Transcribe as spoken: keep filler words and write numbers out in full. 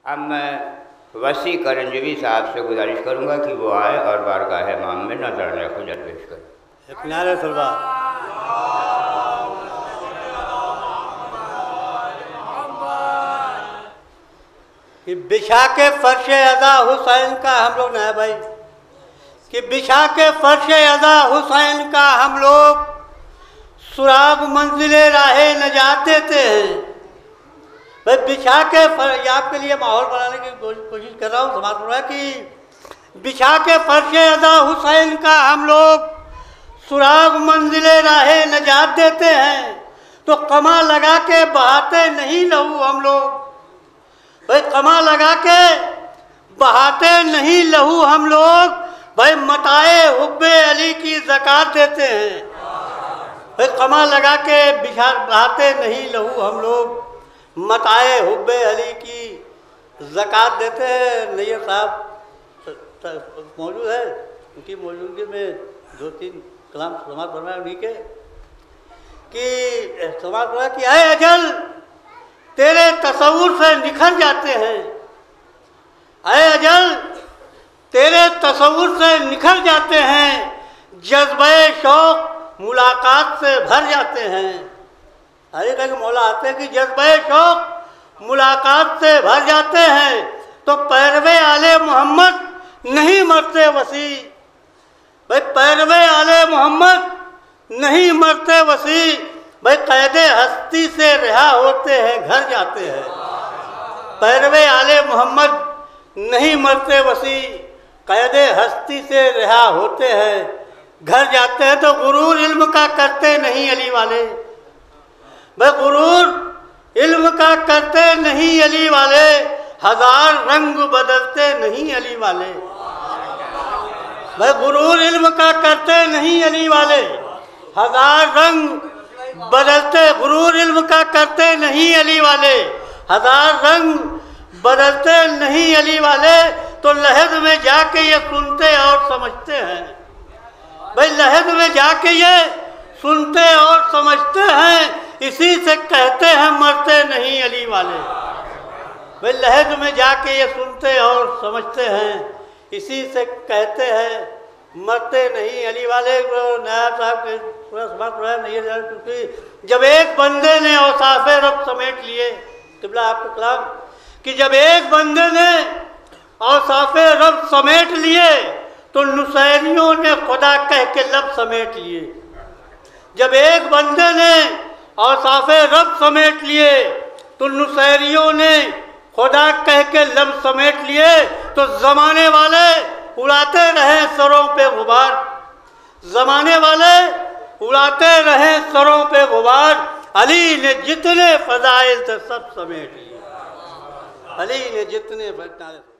अब मैं वसी करंजवी साहब से गुजारिश करूंगा कि वो आए और बारगाह इमाम में नजराना खुजल पेश करें। नारे तलबा। कि बिछा के फर्श अदा हुसैन का हम लोग ना भाई कि बिछा के फर्श अदा हुसैन का हम लोग सुराग मंजिले राहे नजात देते हैं। भाई बिछा के फर्श, आपके लिए माहौल बनाने की कोशिश कर रहा हूँ। समाज रहा कि बिछा के फर्श अदा हुसैन का हम लोग सुराग मंजिले राहे नजात देते हैं, तो कमा लगा के बहाते नहीं लहू हम लोग। भाई कमा लगा के बहाते नहीं लहू हम लोग, भाई मताए हुब्बे अली की ज़कात देते हैं। भाई कमा लगा के बिछा बहाते नहीं लहू हम लोग, मताए हुब्बे अली की ज़कात देते हैं। नैयर साहब मौजूद है, उनकी मौजूदगी में दो तीन कलाम समाज फरमाया उन्हीं के कि समाज फरमाया कि आए अजल तेरे तसव्वुर से निखर जाते हैं। आए अजल तेरे तसव्वुर से निखर जाते हैं, जज्बे शौक मुलाकात से भर जाते हैं। अरे कहीं मौला आते हैं कि जज्बे शौक मुलाकात से भर जाते हैं, तो पैरवे आले मोहम्मद नहीं मरते वसी। भाई पैरवे आले मोहम्मद नहीं मरते वसी, भाई कैदे हस्ती से रिहा होते हैं घर जाते हैं। पैरवे आले मोहम्मद नहीं मरते वसी, कैदे हस्ती से रिहा होते हैं घर जाते हैं। तो गुरूर इल्म का करते नहीं अली वाले। भाई गुरूर इल्म का करते नहीं अली वाले, हजार रंग बदलते नहीं अली वाले। भाई गुरूर इल्म का करते नहीं अली वाले, हजार रंग बदलते। गुरूर इल्म का करते नहीं अली वाले, हजार रंग बदलते नहीं अली वाले। तो लहद में जाके ये सुनते और समझते हैं। भाई लहद में जाके ये सुनते और समझते हैं, इसी से कहते हैं मरते नहीं अली वाले। भाई लहद में जाके ये सुनते और समझते हैं, इसी से कहते हैं मरते नहीं अली वाले। नया साहब के पूरा समाज रहा नहीं है, क्योंकि जब एक बंदे ने औसाफ़े रब समेट लिए, किबला आपको कलाम कि जब एक बंदे ने औसाफ़े रब समेट लिए, तो नुसैरियों ने खुदा कह के लब समेट लिए। जब एक बंदे ने औसाफ़े रब समेट लिए, तो नुसैरियों ने खुदा कह के लब समेट लिए। तो ज़माने वाले उड़ाते रहे सरों पे गुबार, ज़माने वाले उड़ाते रहे सरों पे गुबार, अली ने जितने फ़ज़ाइल थे सब समेट लिए। अली ने जितने